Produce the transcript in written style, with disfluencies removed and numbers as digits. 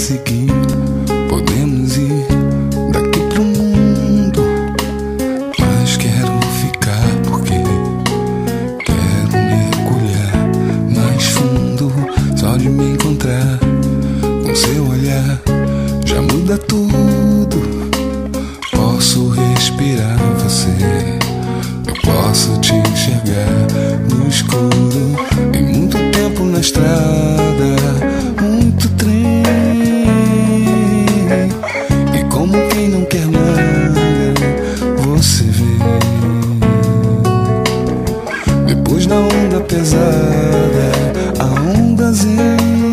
seguir, podemos ir daqui pro mundo, mas quero ficar porque quero mergulhar mais fundo. Só de me encontrar com seu olhar já muda tudo. Posso respirar você, eu posso te enxergar no escuro. Tem muito tempo na estrada, muito trem, e como quem não quer nada, você vê. Depois da onda pesada, a onda zen.